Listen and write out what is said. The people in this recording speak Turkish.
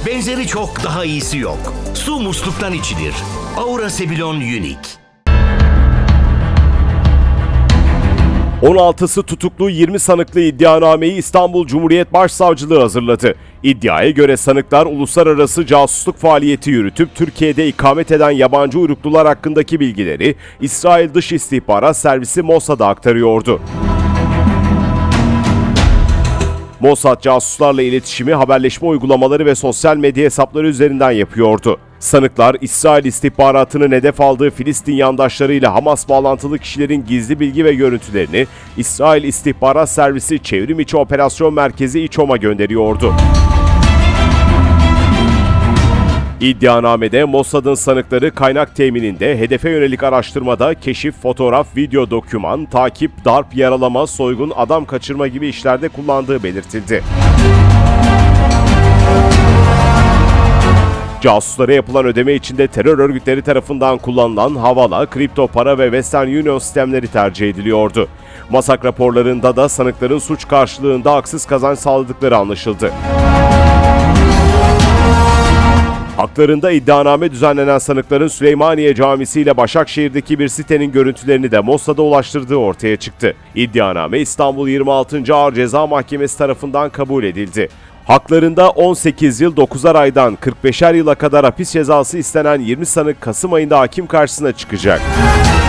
Benzeri çok, daha iyisi yok. Su musluktan içilir. Aura Sebilon Unique. 16'sı tutuklu 20 sanıklı iddianameyi İstanbul Cumhuriyet Başsavcılığı hazırladı. İddiaya göre sanıklar uluslararası casusluk faaliyeti yürütüp Türkiye'de ikamet eden yabancı uyruklular hakkındaki bilgileri İsrail Dış İstihbarat Servisi Mossad'a aktarıyordu. Mossad casuslarla iletişimi, haberleşme uygulamaları ve sosyal medya hesapları üzerinden yapıyordu. Sanıklar, İsrail istihbaratının hedef aldığı Filistin yandaşlarıyla Hamas bağlantılı kişilerin gizli bilgi ve görüntülerini İsrail İstihbarat Servisi Çevrim İçi Operasyon Merkezi İÇOM'a gönderiyordu. İddianamede Mossad'ın sanıkları kaynak temininde, hedefe yönelik araştırmada, keşif, fotoğraf, video, doküman, takip, darp, yaralama, soygun, adam kaçırma gibi işlerde kullandığı belirtildi. Casuslara yapılan ödeme içinde terör örgütleri tarafından kullanılan Havala, kripto para ve Western Union sistemleri tercih ediliyordu. Masak raporlarında da sanıkların suç karşılığında haksız kazanç sağladıkları anlaşıldı. Haklarında iddianame düzenlenen sanıkların Süleymaniye Camisi ile Başakşehir'deki bir sitenin görüntülerini de Mossad'a ulaştırdığı ortaya çıktı. İddianame İstanbul 26. Ağır Ceza Mahkemesi tarafından kabul edildi. Haklarında 18 yıl 9'ar aydan 45'er yıla kadar hapis cezası istenen 20 sanık Kasım ayında hakim karşısına çıkacak.